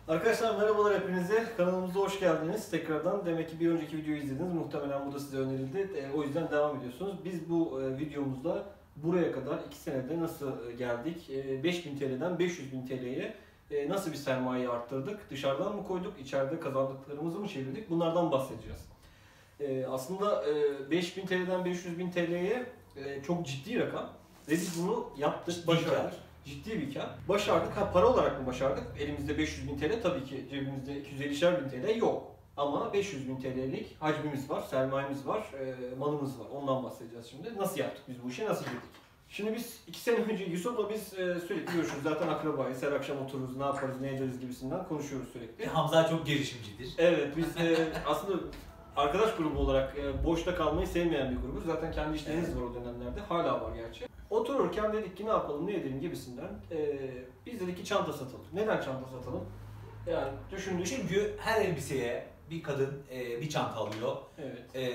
Arkadaşlar merhabalar hepinize. Kanalımıza hoş geldiniz tekrardan. Demek ki bir önceki videoyu izlediniz. Muhtemelen bu da size önerildi. O yüzden devam ediyorsunuz. Biz bu videomuzda buraya kadar 2 senede nasıl geldik? 5000 TL'den 500.000 TL'ye nasıl bir sermayeyi arttırdık? Dışarıdan mı koyduk? İçeride kazandıklarımızı mı çevirdik? Bunlardan bahsedeceğiz. Aslında 5000 TL'den 500.000 TL'ye çok ciddi rakam. Ve biz bunu yaptık, başardık. Ciddi bir kar. Başardık. Ha, para olarak mı başardık? Elimizde 500.000 TL, tabii ki cebimizde 250'şer bin TL yok. Ama 500.000 TL'lik hacmimiz var, sermayemiz var, malımız var. Ondan bahsedeceğiz şimdi. Nasıl yaptık biz bu işe, nasıl girdik? Şimdi biz 2 sene önce Yusuf'la biz sürekli görüşürüz. Zaten akrabayız. Her akşam otururuz, ne yaparız, ne ederiz gibisinden konuşuyoruz sürekli. Hamza çok girişimcidir. Evet, biz aslında arkadaş grubu olarak boşta kalmayı sevmeyen bir grubuz. Zaten kendi işlerimiz var o dönemlerde. Hala var gerçi. Otururken dedik ki ne yapalım, ne edelim gibisinden. Biz dedik ki çanta satalım. Neden çanta satalım? Yani düşündük. Çünkü her elbiseye bir kadın bir çanta alıyor. Evet.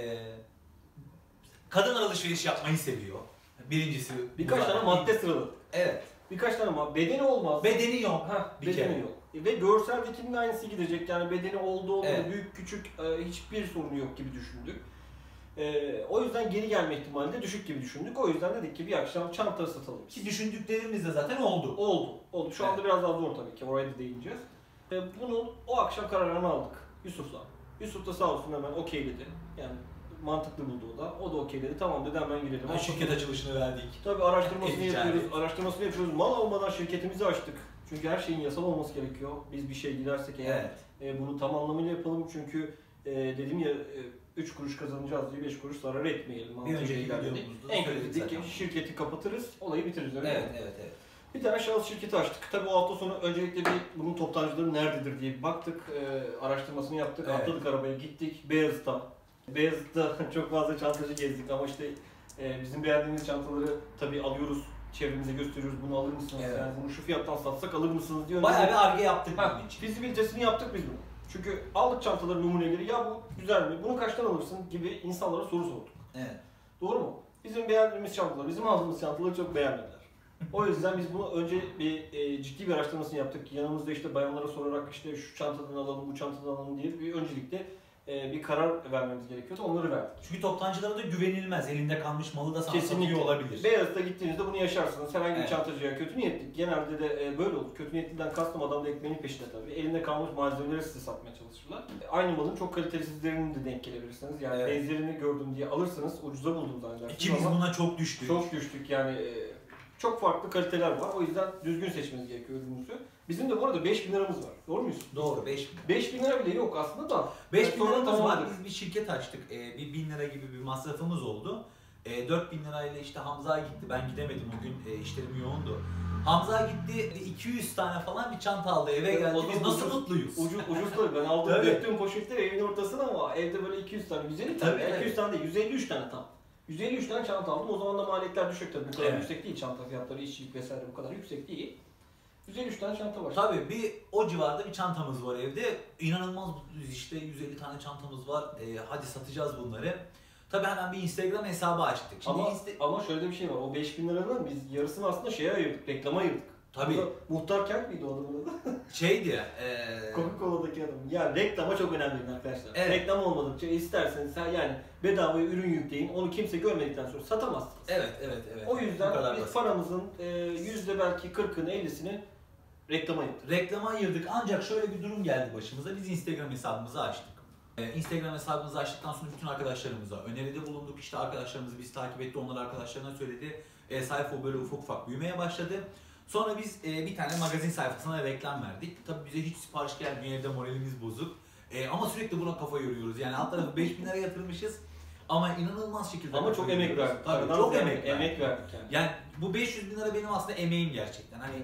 Kadın alışveriş yapmayı seviyor. Birincisi. Birkaç tane madde sıraladık. Evet. Birkaç tane bedeni olmaz. Bedeni yok. Bedeni yok. Ve görseldekinin aynısı gidecek. Yani bedeni oldu evet. büyük küçük hiçbir sorunu yok gibi düşündük. O yüzden geri gelme ihtimali de düşük gibi düşündük. O yüzden dedik ki bir akşam çanta satalım. Ki düşündüklerimiz de zaten oldu. Oldu. Şu anda biraz daha zor tabii ki. Oraya da değineceğiz. Bunun o akşam kararını aldık Yusuf'la. Yusuf da sağ olsun hemen okeyledi. Yani mantıklı buldu o da. O da okeyledi. Tamam dedi, hemen girelim. Şirket açılışını verdik. Tabii araştırmasını yapıyoruz. Mal olmadan şirketimizi açtık. Çünkü her şeyin yasal olması gerekiyor. Biz bir şey gidersek eğer bunu tam anlamıyla yapalım. Çünkü dedim ya 3 kuruş kazanacağız diye 5 kuruş zarar etmeyelim. Bir önceki videomuzda en kötü dedik ki şirketi kapatırız, olayı bitiririz. Evet. Bir tane şahıs şirketi açtık. Tabii o hafta sonu öncelikle bunun toptancıları nerededir diye bir baktık. Araştırmasını yaptık. Evet. Atladık arabaya, gittik Beyazıt'a. Beyazıt'ta çok fazla çantacı gezdik ama işte bizim beğendiğimiz çantaları tabii alıyoruz. Çevremize gösteriyoruz, bunu alır mısınız? Evet. Yani bunu şu fiyattan satsak alır mısınız diyor. Bayağı bir arge yaptık bunun için. Fizibilitesini yaptık biz bunu. Çünkü aldık çantaların numuneleri, ya bu güzel mi, bunu kaçtan alırsın gibi insanlara soru sorduk. Evet. Doğru mu? Bizim beğendiğimiz çantalar, bizim aldığımız çantaları çok beğenmediler. O yüzden biz bunu önce ciddi bir araştırmasını yaptık. Yanımızda işte bayanlara sorarak işte şu çantadan alalım, bu çantadan alalım diye bir öncelikle bir karar vermemiz gerekiyordu. Onları verdik. Çünkü toptancılara da güvenilmez. Elinde kalmış malı da sana satıyor olabilir. Beyazıt'a gittiğinizde bunu yaşarsınız. Herhangi bir çantacıya kötü niyetli. Genelde de böyle olur. Kötü niyetliden kastım adam da ekmeğinin peşinde tabii. Elinde kalmış malzemeleri size satmaya çalışırlar. Aynı malın çok kalitesizlerini de denk gelebilirsiniz. Yani benzerini gördüm diye alırsanız ucuza buldum zannedersiniz. Ki biz buna çok düştük. Çok düştük yani. Çok farklı kaliteler var. O yüzden düzgün seçmeniz gerekiyor ürününüzü. Bizim de bu arada 5.000 liramız var. Doğru muyuz? Doğru, 5.000. 5.000 lira bile yok aslında da. 5.000 liramız var. Biz bir şirket açtık. Bir 1.000 lira gibi bir masrafımız oldu. 4.000 lirayla işte Hamza gitti. Ben gidemedim o gün. İşlerim yoğundu. Hamza gitti. 200 tane falan bir çanta aldı. Eve geldi. Biz nasıl mutluyuz? Ucuz tabii. Ben aldım döktüğüm poşetleri evin ortasına ama evde böyle 200 tane, 150 tane, 200 tane değil, 153 tane tam. 153 tane çanta aldım. O zaman da maliyetler düşük tabii. Bu kadar yüksek değil. Çanta fiyatları, işçilik vesaire bu kadar yüksek değil. 153 tane çanta var. Tabii bir o civarda bir çantamız var evde. İnanılmaz mutluyuz işte. 150 tane çantamız var. Hadi satacağız bunları. Tabii hemen bir Instagram hesabı açtık. Şimdi ama şöyle bir şey var. O 5.000 liranın biz yarısını aslında şeye ayırdık. Reklama ayırdık. Tabii. Muhtar Kent miydi o adamın adı? Şeydi ya. Coca-Cola'daki adam. Ya reklama çok önemli arkadaşlar. Evet. Reklam olmadıkça isterseniz yani bedavaya ürün yükleyin. Onu kimse görmedikten sonra satamazsınız. Evet. O yüzden biz paramızın yüzde belki 40'ını 50'sini reklama ayırdık. Reklama ayırdık ancak şöyle bir durum geldi başımıza. Biz Instagram hesabımızı açtık. Instagram hesabımızı açtıktan sonra bütün arkadaşlarımıza öneride bulunduk. İşte arkadaşlarımız bizi takip etti. Onlar arkadaşlarına söyledi. Sayfa böyle ufak ufak büyümeye başladı. Sonra biz bir tane magazin sayfasına reklam verdik. Tabii bize hiç sipariş gelmiyor, evde moralimiz bozuk. Ama sürekli buna kafa yoruyoruz. Yani alt tarafı 5.000 lira yatırmışız. Ama inanılmaz şekilde... Ama çok emek verdik. Tabii çok emek verdik yani. Yani bu 500.000 lira benim aslında emeğim gerçekten. Hani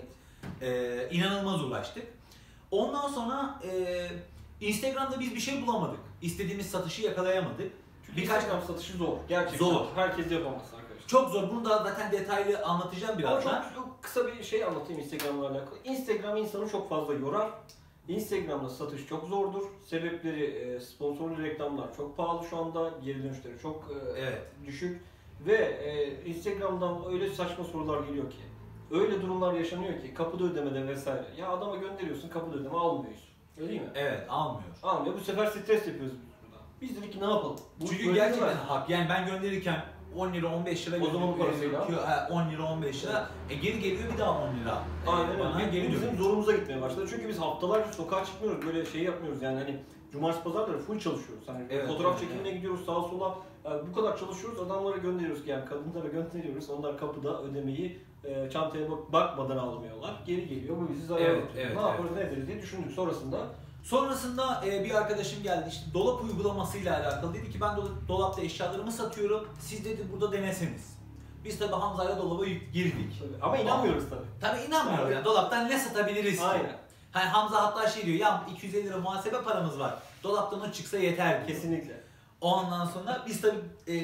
inanılmaz uğraştık. Ondan sonra Instagram'da biz bir şey bulamadık. İstediğimiz satışı yakalayamadık. Çünkü Instagram satışı zor. Gerçekten zor. Herkes yapamaz arkadaşlar. Çok zor. Bunu da zaten detaylı anlatacağım birazdan. Ama çok kısa bir şey anlatayım Instagram'la alakalı. Instagram insanı çok fazla yorar. Instagram'da satış çok zordur. Sebepleri sponsorlu reklamlar çok pahalı şu anda. Geri dönüşleri çok düşük. Ve Instagram'dan öyle saçma sorular geliyor ki. Öyle durumlar yaşanıyor ki kapıda ödemede vesaire. Ya adama gönderiyorsun, kapıda ödeme almıyorsun. Öyle değil mi? Evet, almıyor. Almıyor. Bu sefer stres yapıyoruz biz burada. Biz dedik ki ne yapalım? Bu Çünkü böyle gerçekten değil mi? hak. Yani ben gönderirken 10 lira 15 lira O zamanın parasıyla. 10 lira 15 lira. Geri geliyor bir daha 10 lira. Aynen Bana öyle. geri Bizim dönüyor. zorumuza gitmeye başladı. Çünkü biz haftalarca sokağa çıkmıyoruz. Böyle şey yapmıyoruz yani hani cumartesi pazarları full çalışıyoruz. Hani Evet, fotoğraf evet, çekimine evet. gidiyoruz sağa sola. Bu kadar çalışıyoruz. Adamlara gönderiyoruz yani kadınlara gönderiyoruz. Onlar kapıda ödemeyi çantaya bakmadan almıyorlar. Geri geliyor. Bu bizi zarar Evet, ediyor. evet, Ne yaparız ne ederiz diye düşündük. Sonrasında bir arkadaşım geldi işte dolap uygulamasıyla alakalı dedi ki ben dolapta eşyalarımı satıyorum. Siz dedi burada deneseniz. Biz tabi Hamza'yla dolaba girdik. Ama inanmıyoruz tabii. Tabi inanmıyoruz yani dolaptan ne satabiliriz ki? Aynen. Hani Hamza hatta şey diyor ya 250 lira muhasebe paramız var. Dolaptan o çıksa yeter diyor. Kesinlikle. Ondan sonra biz tabi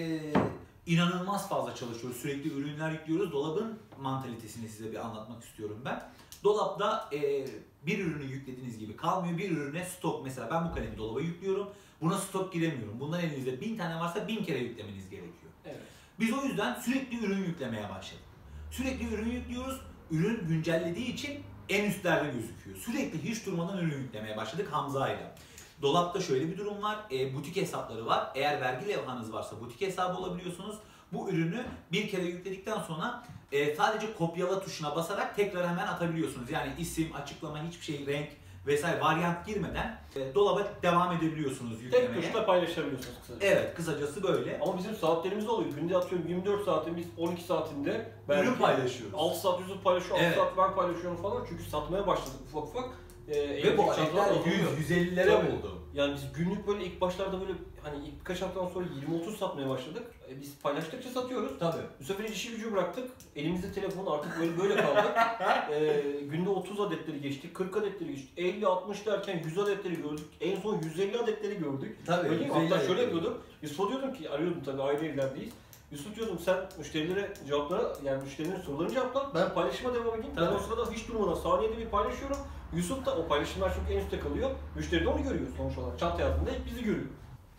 inanılmaz fazla çalışıyoruz. Sürekli ürünler yüklüyoruz. Dolabın mantalitesini size bir anlatmak istiyorum ben. Dolapta bir ürünü yüklediğiniz gibi kalmıyor. Bir ürüne stok mesela ben bu kalemi dolaba yüklüyorum. Buna stok giremiyorum. Bundan elinizde 1000 tane varsa 1000 kere yüklemeniz gerekiyor. Evet. Biz o yüzden sürekli ürün yüklemeye başladık. Sürekli ürün yüklüyoruz. Ürün güncellediği için en üstlerde gözüküyor. Sürekli hiç durmadan ürün yüklemeye başladık Hamza'yla. Dolapta şöyle bir durum var. Butik hesapları var. Eğer vergi levhanız varsa butik hesabı olabiliyorsunuz. Bu ürünü bir kere yükledikten sonra sadece kopyala tuşuna basarak tekrar hemen atabiliyorsunuz. Yani isim, açıklama, hiçbir şey, renk vesaire varyant girmeden dolaba devam edebiliyorsunuz yüklemeye. Tek tuşla paylaşabiliyorsunuz kısaca. Evet, kısacası böyle. Ama bizim saatlerimiz oluyor. Günde atıyorum 24 saatin biz 12 saatinde Ürün paylaşıyoruz. 6 saat Yusuf paylaşıyor, 6 Evet. saat ben paylaşıyorum falan. Çünkü satmaya başladık ufak ufak. Ve bu aletler 100-150'lere Tabii. buldu. Yani biz günlük böyle ilk başlarda böyle hani ilk birkaç haftadan sonra 20-30 satmaya başladık. Biz paylaştıkça satıyoruz. Tabii. Bu sefer işi gücü bıraktık. Elimizde telefon artık böyle kaldık. Günde 30 adetleri geçtik, 40 adetleri geçtik. 50-60 derken 100 adetleri gördük. En son 150 adetleri gördük. Tabii. Öyle mi? 150 Hatta şöyle adetleri. yapıyordum. Yusuf'a diyordum ki, arıyordum tabii ayrı evlerdeyiz. Yusuf diyordum sen müşterilere cevaplara yani müşterilerin sorularını cevapla. Ben paylaşıma devam edeyim. Ben Tabii. o sırada hiç durmadan saniyede bir paylaşıyorum. Yusuf da o paylaşımlar çünkü en üstte kalıyor. Müşteri de onu görüyor sonuç olarak. Çanta yazdığında ilk bizi görüyor.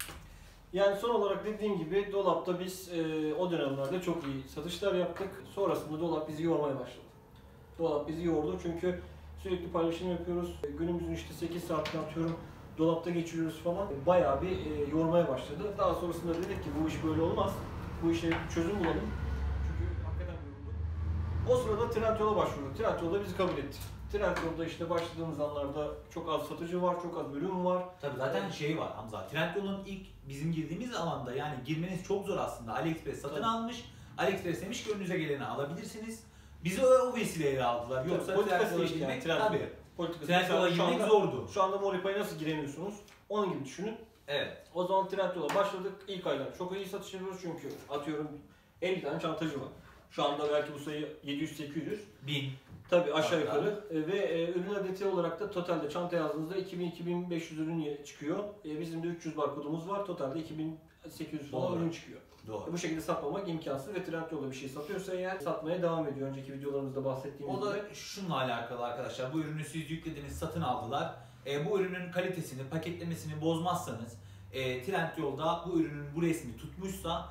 Yani son olarak dediğim gibi dolapta biz o dönemlerde çok iyi satışlar yaptık. Sonrasında dolap bizi yormaya başladı. Dolap bizi yordu çünkü sürekli paylaşım yapıyoruz. Günümüzün işte 8 saatini atıyorum dolapta geçiriyoruz falan. Bayağı bir yormaya başladı. Daha sonrasında dedik ki bu iş böyle olmaz. Bu işe çözüm bulalım. Çünkü hakikaten yorulduk. O sırada Trendyol'a başvurduk. Trendyol da bizi kabul etti. Trendyol'da işte başladığımız anlarda çok az satıcı var, çok az ürün var. Tabii zaten şey var Hamza. Trendyol'un ilk bizim girdiğimiz alanda yani girmeniz çok zor aslında. AliExpress satın Tabii. almış. AliExpress demiş ki önünüze geleni alabilirsiniz. Bizi o vesileyle aldılar. Yoksa Tabii, politikası Trendyol'a işte yani, girmek Trendyol. tabii. Politikası. Trendyol'a Mesela girmek zordu. Şu anda Moripay'a nasıl giremiyorsunuz? Onun gibi düşünün. Evet. O zaman Trendyol'a başladık. İlk aylar çok iyi satış yapıyoruz çünkü atıyorum 50 tane çantacı var. Şu anda belki bu sayı 700-800. 1000. Tabii aşağı Hatta. yukarı. Ve ürün adeti olarak da totalde çanta yazdığınızda 2000-2500 ürün çıkıyor. Bizim de 300 barkodumuz var. Totalde 2800 falan Doğru. ürün çıkıyor. Doğru. Bu şekilde satmamak imkansız ve Trendyol'da bir şey satıyorsa eğer satmaya devam ediyor. Önceki videolarımızda bahsettiğimiz O da gibi. şununla alakalı arkadaşlar. Bu ürünü siz yüklediniz, satın aldılar. Bu ürünün kalitesini, paketlemesini bozmazsanız Trendyol'da bu ürünün bu resmi tutmuşsa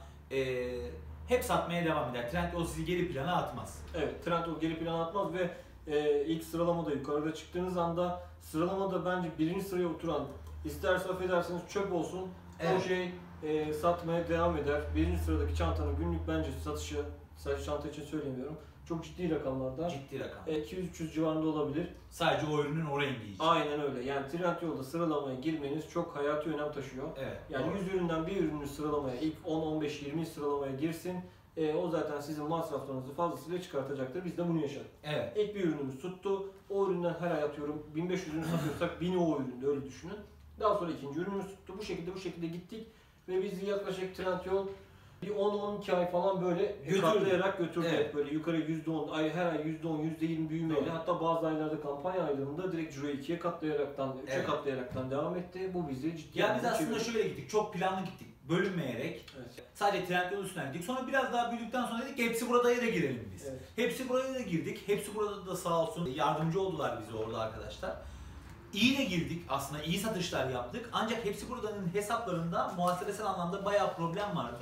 hep satmaya devam eder. Trendyol sizi geri plana atmaz. Evet, Trendyol geri plana atmaz ve ilk sıralamada yukarıda çıktığınız anda sıralamada bence birinci sıraya oturan isterse affedersiniz çöp olsun Evet. o şey satmaya devam eder. Birinci sıradaki çantanın günlük bence satışı, sadece çanta için söylemiyorum, çok ciddi rakamlarda. Ciddi rakam. 200-300 civarında olabilir. Sadece o ürünün o rengi için. Aynen öyle. Yani Trendyol'da sıralamaya girmeniz çok hayati önem taşıyor. Evet. Yani doğru. 100 üründen bir ürünü sıralamaya, ilk 10, 15, 20 sıralamaya girsin. O zaten sizin masraflarınızı fazlasıyla çıkartacaktır. Biz de bunu yaşadık. Evet. İlk bir ürünümüz tuttu. O üründen her ay atıyorum 1500 ürün satıyorsak 1000'i o üründe öyle düşünün. Daha sonra ikinci ürünümüz tuttu. Bu şekilde gittik. Ve biz yaklaşık Trendyol bir 10-12 ay falan böyle katlayarak götürdü. Evet. Böyle yukarı %10, her ay %10, %20 büyümeyle. Doğru. Hatta bazı aylarda kampanya aylarında direkt ciroyu 2'ye katlayaraktan, 3'e Evet. katlayaraktan devam etti. Bu bizi ciddi Ya biz anlamda aslında çevirdi. şöyle gittik. Çok planlı gittik. Bölünmeyerek. Evet. Sadece Trendyol üstünden gittik. Sonra biraz daha büyüdükten sonra dedik ki hepsi burada'ya da girelim biz. Evet. Hepsi buraya da girdik. Hepsi burada da sağ olsun yardımcı oldular bize orada arkadaşlar. İyi de girdik. Aslında iyi satışlar yaptık. Ancak hepsi burada'nın hesaplarında muhasebesel anlamda bayağı problem vardı.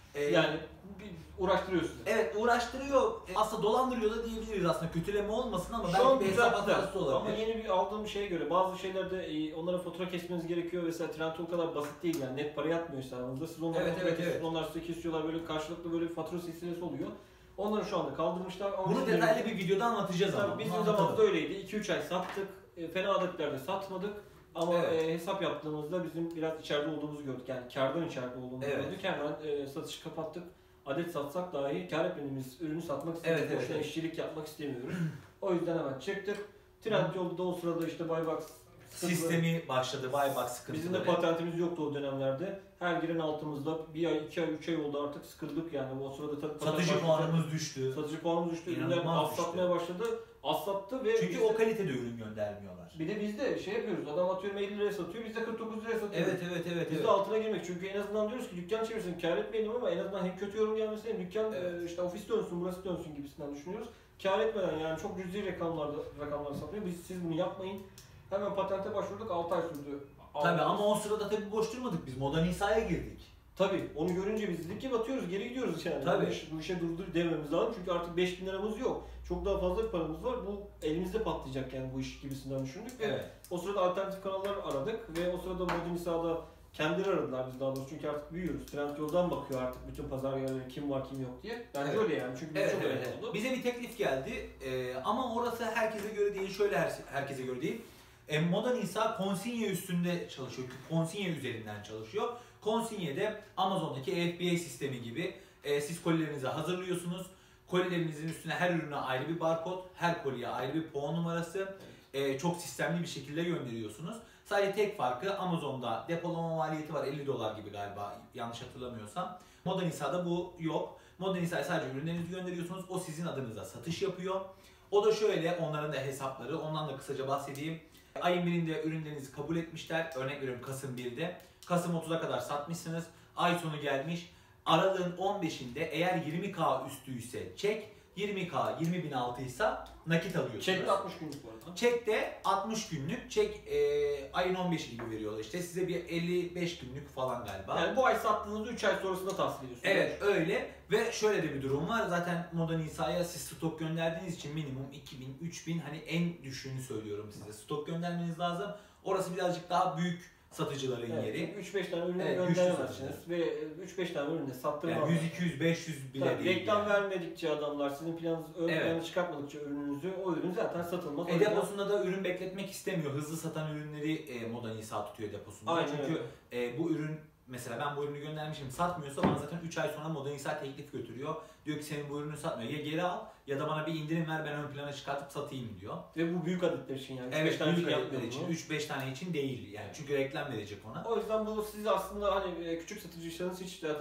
Yani uğraştırıyor sizi. Evet, uğraştırıyor. Aslında dolandırıyor da diyebiliriz aslında. Kötüleme olmasın ama Şu belki an bir güzel hesap hatası olabilir. ama yeni bir aldığım şeye göre bazı şeylerde onlara fatura kesmeniz gerekiyor. Mesela Trendyol o kadar basit değil yani, net para yatmıyor hesabınızda. Siz onlara fatura kesiyorsunuz, onlar size kesiyorlar, böyle karşılıklı böyle fatura silsilesi oluyor. Onları şu anda kaldırmışlar. Ama bunu detaylı bir videoda anlatacağız ama. Bizim zamanımızda öyleydi. 2-3 ay sattık. Fena adetlerde satmadık. Ama hesap yaptığımızda bizim biraz içeride olduğumuzu gördük. Yani kârdan içeride olduğumuzu gördük. Hemen satışı kapattık. Adet satsak dahi kâr etmediğimiz ürünü satmak istemiyoruz. Boşuna işçilik yapmak istemiyoruz. O yüzden hemen çıktık. Trendyol'da da o sırada işte Buybox sistemi başladı, Buybox sıkıntıları. Bizim de patentimiz yoktu o dönemlerde. Her giren altımızda 1 ay, 2 ay, 3 ay oldu artık sıkıldık yani. O sırada tabii satıcı puanımız düştü. Satıcı puanımız düştü. Ürünler az satmaya başladı. Az sattı ve çünkü o kalitede ürün göndermiyorlar. Bir de biz de şey yapıyoruz. Adam atıyorum 50 liraya satıyor. Biz de 49 liraya satıyoruz. Evet. Biz de altına girmek. Çünkü en azından diyoruz ki dükkan çevirsin, kâr etmeyelim ama en azından hem kötü yorum gelmesin hem dükkan işte ofis dönsün, burası dönsün gibisinden düşünüyoruz. Kâr etmeden yani çok cüzi rakamlar satıyor. Siz bunu yapmayın. Hemen patente başvurduk. 6 ay sürdü. Tabii ama o sırada tabii boş durmadık. Biz Moda Nisa'ya girdik. Tabii onu görünce biz dedik ki batıyoruz, geri gidiyoruz yani. Tabii. Bu işe durdur dememiz lazım çünkü artık 5.000 liramız yok. Çok daha fazla bir paramız var. Bu elimizde patlayacak yani bu iş gibisinden düşündük ve o sırada alternatif kanallar aradık ve o sırada Moda Nisa'da kendileri aradılar biz daha doğrusu çünkü artık büyüyoruz. Trendyol'dan bakıyor artık bütün pazar yerleri kim var kim yok diye. Bence öyle yani çünkü biz çok önemli oldu. Bize bir teklif geldi ama orası herkese göre değil, şöyle herkese göre değil. Moda Nisa Consigne üstünde çalışıyor. Consigne üzerinden çalışıyor. Consigne'de Amazon'daki FBA sistemi gibi siz kolilerinizi hazırlıyorsunuz. Kolilerinizin üstüne her ürüne ayrı bir barkod, her koliye ayrı bir puan numarası. Çok sistemli bir şekilde gönderiyorsunuz. Sadece tek farkı Amazon'da depolama maliyeti var, $50 gibi galiba yanlış hatırlamıyorsam. Moda Nisa'da bu yok. Moda Nisa'ya sadece ürünlerinizi gönderiyorsunuz. O sizin adınıza satış yapıyor. O da şöyle, onların da hesapları, ondan da kısaca bahsedeyim. Ayın birinde ürünlerinizi kabul etmişler. Örnek veriyorum Kasım 1'de. Kasım 30'a kadar satmışsınız. Ay sonu gelmiş. Aralığın 15'inde eğer 20K üstüyse çek, 20K 20.000 altıysa nakit alıyorsunuz. Çekte 60 günlük bu arada. Çekte 60 günlük, çek ayın 15'i gibi veriyorlar işte. Size bir 55 günlük falan galiba. Yani bu ay sattığınızda 3 ay sonrasında tahsil ediyorsunuz. Evet öyle ve şöyle de bir durum var. Zaten Moda Nisa'ya siz stok gönderdiğiniz için minimum 2000, 3000 hani en düşüğünü söylüyorum size. Stok göndermeniz lazım. Orası birazcık daha büyük satıcıların yeri. 3-5 tane ürünü gönderemezsiniz ve 3-5 tane ürünü sattırmazlar. Yani 100, 200, 500 bile tabii, değil. reklam yani. vermedikçe adamlar sizin planınızı çıkartmadıkça ürününüzü o ürün zaten satılmaz. Deposunda da ürün bekletmek istemiyor. Hızlı satan ürünleri Moda Nisa tutuyor deposunda. Aynen çünkü bu ürün mesela ben bu ürünü göndermişim satmıyorsa bana zaten 3 ay sonra Moda Nisa teklif götürüyor. Diyor ki senin bu ürünü satmıyor. Ya geri al ya da bana bir indirim ver ben ön plana çıkartıp satayım diyor. Ve bu büyük adetler için yani. Evet büyük adetler için 3-5 tane için değil yani çünkü reklam verecek ona. O yüzden bu siz aslında hani küçük satıcıysanız hiç zaten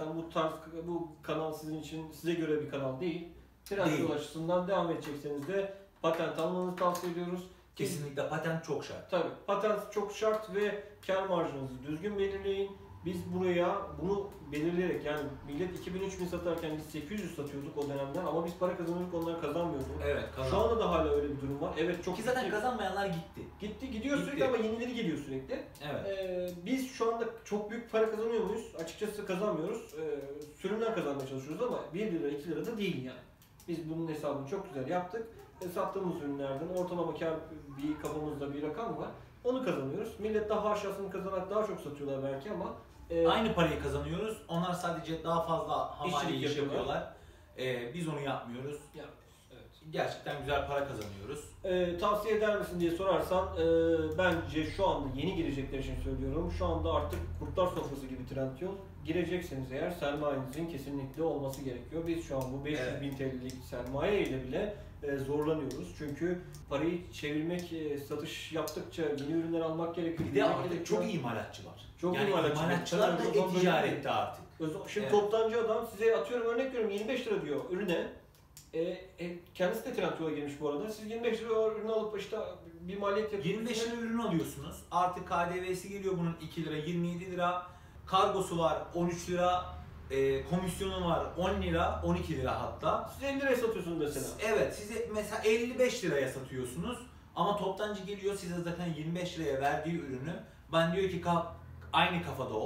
bu kanal sizin için size göre bir kanal değil. Trendyol açısından devam edecekseniz de patent almanızı tavsiye ediyoruz. Kesinlikle patent çok şart. Tabii patent çok şart ve kar marjınızı düzgün belirleyin. Biz buraya bunu belirleyerek yani millet 2000-3000 satarken biz 800 satıyorduk o dönemden ama biz para kazanıyorduk onlar kazanmıyordu. Evet kazandı. Şu anda da hala öyle bir durum var. Evet çok ki zaten kazanmayanlar gitti. Gidiyor sürekli ama yenileri geliyor sürekli. Evet. Biz şu anda çok büyük para kazanıyor muyuz? Açıkçası kazanmıyoruz. Sürümden kazanmaya çalışıyoruz ama 1 lira 2 lira da değil yani. Biz bunun hesabını çok güzel yaptık. Sattığımız ürünlerden ortalama kar bir kafamızda bir rakam var. Onu kazanıyoruz. Millet daha aşağısını kazanarak daha çok satıyorlar belki ama aynı parayı kazanıyoruz. Onlar sadece daha fazla hamali iş yapıyorlar. Biz onu yapmıyoruz. Evet. Gerçekten güzel para kazanıyoruz. Tavsiye eder misin diye sorarsan bence şu anda yeni girecekler için söylüyorum. Şu anda artık kurtlar sofrası gibi Trendyol. Girecekseniz eğer sermayenizin kesinlikle olması gerekiyor. Biz şu an bu 500.000 TL'lik sermaye ile bile zorlanıyoruz. Çünkü parayı çevirmek, satış yaptıkça yeni ürünler almak gerekiyor. Bir de artık çok imalatçı var. Çok yani imalatçılar da e-ticarette artık. Şimdi toptancı adam size atıyorum örnek veriyorum 25 lira diyor ürüne. Kendisi de Trendyol'a girmiş bu arada. Siz 25 lira ürünü alıp işte bir maliyet yapıyorsunuz. 25 lira ürün alıyorsunuz. Artık KDV'si geliyor bunun 2 lira, 27 lira. Kargosu var 13 lira. Komisyonu var 10 lira, 12 lira hatta. Siz 50 liraya satıyorsunuz mesela. Evet, size mesela 55 liraya satıyorsunuz. Ama toptancı geliyor size zaten 25 liraya verdiği ürünü. Ben diyor ki aynı kafada o.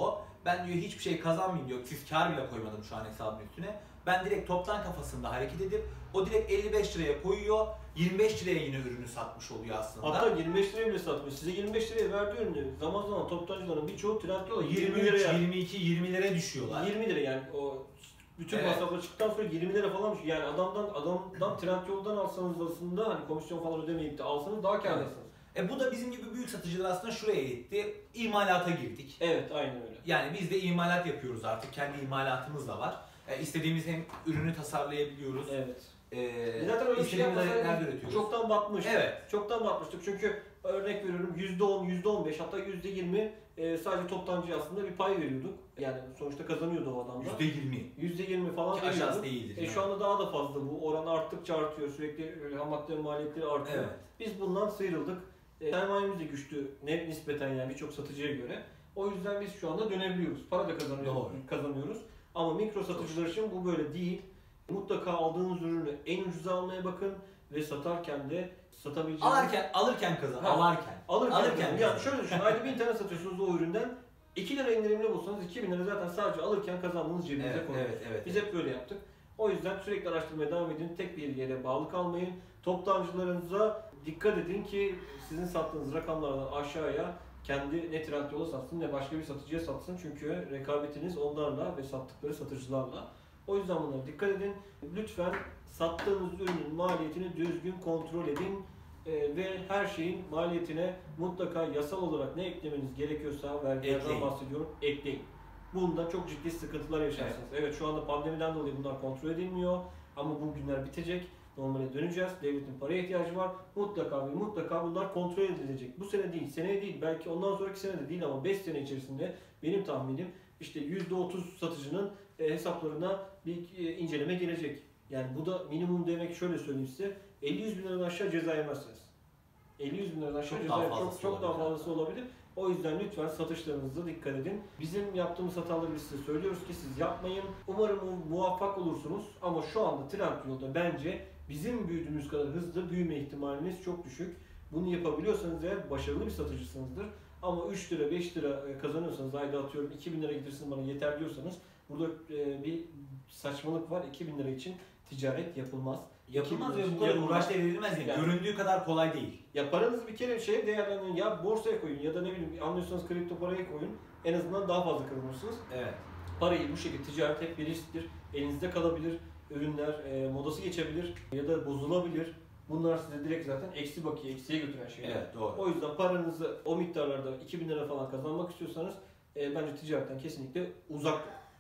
Ben diyor hiçbir şey kazanmayayım diyor. Siz kar bile koymadım şu an hesabın üstüne. Ben direkt toptan kafasında hareket edip o direkt 55 liraya koyuyor. 25 liraya yine ürünü satmış oluyor aslında. Hatta 25 liraya bile satmış. Size 25 liraya verdiği ürünü zaman zaman toptancıların birçoğu Trendyol'a 23, 22, 20 liraya düşüyorlar. 20 lira yani o bütün Evet. masraflar çıktıktan sonra 20 lira falanmış. Yani adamdan Trendyol'dan alsanız aslında hani komisyon falan ödemeyip de alsanız daha kârlısınız. Bu da bizim gibi büyük satıcılar aslında şuraya itti. İmalata girdik. Evet, aynen öyle. Yani biz de imalat yapıyoruz artık. Kendi imalatımız da var. İstediğimiz hem ürünü tasarlayabiliyoruz. Evet. Ee, Zaten öyle bir şey istediğimiz yapmasaydınız nerede üretiyoruz? çoktan batmış. Evet. Çoktan batmıştık çünkü örnek veriyorum %10, %15 hatta %20 sadece toptancıya aslında bir pay veriyorduk. Yani sonuçta kazanıyordu o adam da. %20. %20 falan Ki aşağısı veriyorduk. değildir. Şu anda daha da fazla bu. Oran arttıkça artıyor. Sürekli ham madde maliyetleri artıyor. Evet. Biz bundan sıyrıldık. Sermayemiz de güçlü nispeten yani birçok satıcıya göre. O yüzden biz şu anda dönebiliyoruz. Para da kazanıyoruz. Ama mikro satıcılar için bu böyle değil. Mutlaka aldığınız ürünü en ucuza almaya bakın ve satarken de satabileceğiniz... Alırken kazan. Ha. Alırken kazan. yani şöyle düşünün. Ayda 1000 tane satıyorsunuz o üründen. 2 lira indirimli bulsanız 2000 lira zaten sadece alırken kazandığınız cebinize koyun. Evet. Biz hep böyle yaptık. O yüzden sürekli araştırmaya devam edin. Tek bir yere bağlı kalmayın. Toptancılarınıza dikkat edin ki sizin sattığınız rakamlardan aşağıya kendi ne Trendyol'a satsın ne başka bir satıcıya satsın. Çünkü rekabetiniz onlarla ve sattıkları satıcılarla. O yüzden bunlara dikkat edin. Lütfen sattığınız ürünün maliyetini düzgün kontrol edin. Ve her şeyin maliyetine mutlaka yasal olarak ne eklemeniz gerekiyorsa vergilerden bahsediyorum, ekleyin. Bunda çok ciddi sıkıntılar yaşarsınız. Evet, şu anda pandemiden dolayı bunlar kontrol edilmiyor ama bu günler bitecek. Normale döneceğiz. Devletin paraya ihtiyacı var. Mutlaka ve mutlaka bunlar kontrol edilecek. Bu sene değil, seneye değil, belki ondan sonraki sene de değil ama 5 sene içerisinde benim tahminim işte %30 satıcının hesaplarına bir inceleme gelecek. Yani bu da minimum demek, şöyle söyleyeyim size, 50-100 bin liradan aşağı ceza yemezsiniz. 50-100 bin liradan aşağı ceza çok daha fazlası olabilir. O yüzden lütfen satışlarınıza dikkat edin. Bizim yaptığımız hataları biz size söylüyoruz ki siz yapmayın. Umarım muvaffak olursunuz ama şu anda Trendyol'da bence bizim büyüdüğümüz kadar hızlı büyüme ihtimaliniz çok düşük. Bunu yapabiliyorsanız eğer başarılı bir satıcısınızdır. Ama 3 lira 5 lira kazanıyorsanız, ayda atıyorum 2000 lira getirsin bana yeter diyorsanız burada bir saçmalık var. 2000 lira için ticaret yapılmaz. Yapılmaz ve bu kadar uğraşla edilmez yani. Göründüğü kadar kolay değil. Ya paranızı bir kere şeye değerlendirin, ya borsaya koyun ya da ne bileyim anlıyorsanız kripto paraya koyun. En azından daha fazla kazanırsınız. Evet. Parayı bu şekilde, ticaret hep bir risktir. Elinizde kalabilir. Ürünler modası geçebilir ya da bozulabilir. Bunlar size direkt zaten eksi bakiye, eksiye götüren şeyler. Evet, doğru. O yüzden paranızı o miktarlarda 2000 lira falan kazanmak istiyorsanız bence ticaretten kesinlikle uzak.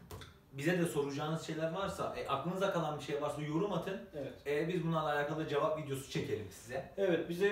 Bize de soracağınız şeyler varsa, aklınıza kalan bir şey varsa yorum atın. Evet. Biz bunlarla alakalı cevap videosu çekelim size. Evet, bize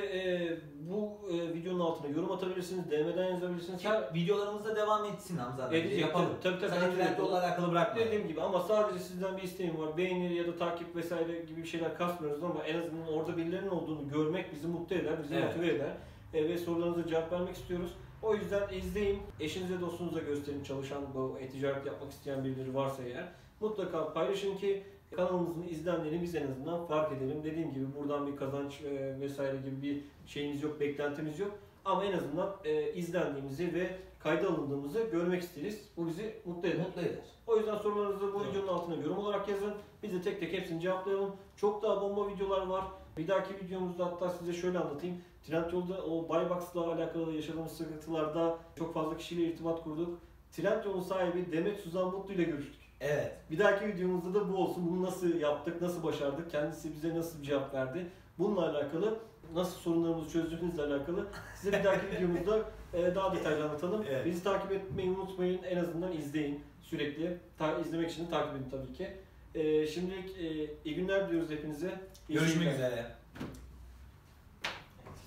bu videonun altına yorum atabilirsiniz, DM'den yazabilirsiniz. Videolarımız da devam etsin Hamza abi. Yapalım. Tabii. Sadece Trendyol'la alakalı bırakmayalım. Dediğim gibi ama sadece sizden bir isteğim var. Beğeni ya da takip vesaire gibi bir şeyler kasmıyoruz ama en azından orada birilerinin olduğunu görmek bizi mutlu eder, bizi motive eder. Ve sorularınıza cevap vermek istiyoruz. O yüzden izleyin, eşinize dostunuza gösterin, çalışan bu ticaret yapmak isteyen birileri varsa eğer. Mutlaka paylaşın ki kanalımızın izlendiğini biz en azından fark edelim. Dediğim gibi buradan bir kazanç vesaire gibi bir şeyimiz yok, beklentimiz yok. Ama en azından izlendiğimizi ve kayda alındığımızı görmek isteriz. Bu bizi mutlu eder. O yüzden sorularınızı bu videonun altına yorum olarak yazın. Biz de tek tek hepsini cevaplayalım. Çok daha bomba videolar var. Bir dahaki videomuzda hatta size şöyle anlatayım. Trendyol'da o Buybox'la alakalı yaşadığımız sıkıntılarda çok fazla kişiyle irtibat kurduk. Trendyol'un sahibi Demet Suzan Mutlu ile görüştük. Evet. Bir dahaki videomuzda da bu olsun. Bunu nasıl yaptık, nasıl başardık, kendisi bize nasıl bir cevap verdi. Bununla alakalı, nasıl sorunlarımızı çözdüğümüzle alakalı size bir dahaki videomuzda daha detaylı anlatalım. Evet. Bizi takip etmeyi unutmayın. En azından izleyin sürekli. İzlemek için de takip edin tabii ki. Şimdilik iyi günler diliyoruz hepinize. Görüşmek üzere.